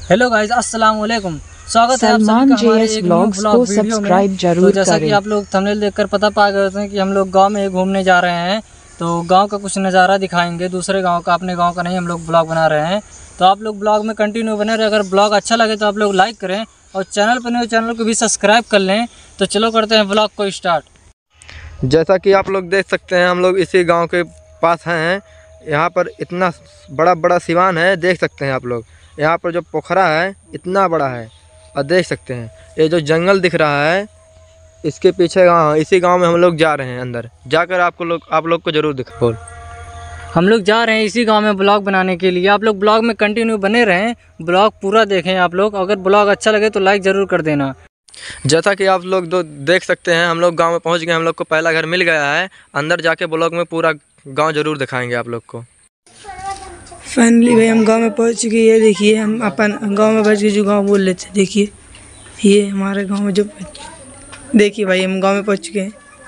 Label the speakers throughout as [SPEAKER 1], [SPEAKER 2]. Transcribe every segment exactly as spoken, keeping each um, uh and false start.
[SPEAKER 1] Hello guys, अस्सलाम वालेकुम। स्वागत है आप सभी का हमारे एक
[SPEAKER 2] व्लॉग्स को सब्सक्राइब जरूर
[SPEAKER 1] तो जैसा कि आप लोग थंबनेल देखकर पता पा गए हैं कि हम लोग गांव में घूमने जा रहे हैं। तो गांव का कुछ नज़ारा दिखाएंगे, दूसरे गांव का, अपने गांव का नहीं। हम लोग ब्लॉग बना रहे हैं, तो आप लोग ब्लॉग में कंटिन्यू बने रहे। अगर ब्लॉग अच्छा लगे तो आप लोग लाइक करें और चैनल पर नए चैनल को भी सब्सक्राइब कर लें। तो चलो करते हैं ब्लॉग को स्टार्ट।
[SPEAKER 3] जैसा कि आप लोग देख सकते हैं, हम लोग इसी गांव के पास हैं। यहाँ पर इतना बड़ा बड़ा सिवान है, देख सकते हैं आप लोग। यहाँ पर जो पोखरा है इतना बड़ा है, और देख सकते हैं ये जो जंगल दिख रहा है, इसके पीछे गाँव, इसी गांव में हम लोग जा रहे हैं। अंदर जाकर आपको लोग आप लोग को जरूर दिखा।
[SPEAKER 1] हम लोग जा रहे हैं इसी गांव में ब्लॉग बनाने के लिए। आप लोग ब्लॉग में कंटिन्यू बने रहें, ब्लॉग पूरा देखें आप लोग। अगर ब्लॉग अच्छा लगे तो लाइक ज़रूर कर देना।
[SPEAKER 3] जैसा कि आप लोग दो देख सकते हैं, हम लोग गांव में पहुंच गए। हम लोग को पहला घर मिल गया है। अंदर जाके ब्लॉग में पूरा गांव जरूर दिखाएंगे आप लोग को।
[SPEAKER 4] फाइनली भाई हम गांव में पहुंच चुके हैं। ये देखिए, हम अपन गांव में बच के जो गांव बोल लेते हैं, देखिए ये हमारे गांव में जो, देखिए भाई हम गांव में पहुंच चुके हैं।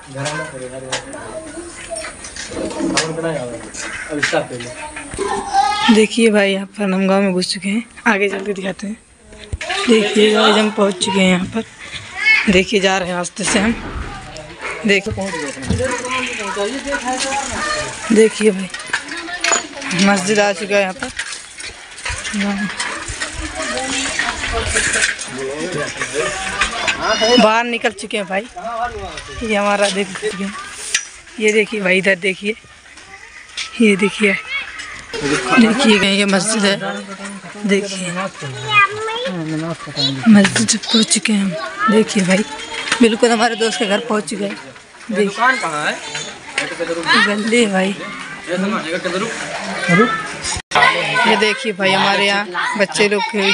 [SPEAKER 4] देखिए भाई यहाँ पर हम गांव में घुस चुके हैं। आगे चल के दिखाते हैं। देखिए भाई हम पहुंच चुके हैं यहाँ पर। देखिए जा रहे हैं रास्ते से हम। देखिए देखिए भाई मस्जिद आ चुका है यहाँ पर। बाहर निकल चुके हैं भाई। ये हमारा देख चुके हैं। ये देखिए भाई, इधर देखिए, ये देखिए देखिए ये मस्जिद है। देखिए मस्जिद से पहुँच चुके हैं हम। देखिए भाई बिल्कुल हमारे दोस्त के घर पहुँच चुके हैं।
[SPEAKER 3] दुकान कहाँ है?
[SPEAKER 4] गली है भाई। ये देखिए भाई हमारे यहाँ बच्चे लोग खेल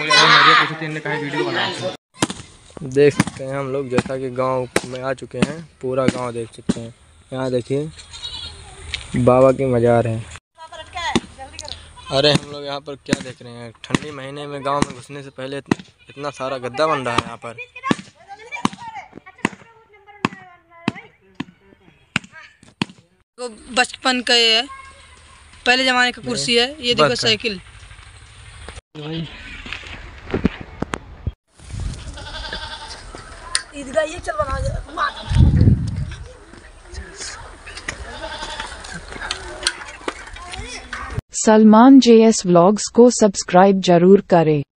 [SPEAKER 3] देख सकते हैं हम लोग, जैसा कि गांव में आ चुके हैं। पूरा गांव देख सकते हैं। यहाँ देखिए बाबा की मजार है। अरे हम लोग यहाँ पर क्या देख रहे हैं? ठंडी महीने में गांव में घुसने से पहले इतना सारा गद्दा बन रहा है यहाँ पर।
[SPEAKER 4] बचपन का ये है, पहले जमाने का कुर्सी है। ये देखो साइकिल। ये चल बना
[SPEAKER 2] सलमान जेएस व्लॉग्स को सब्सक्राइब जरूर करें।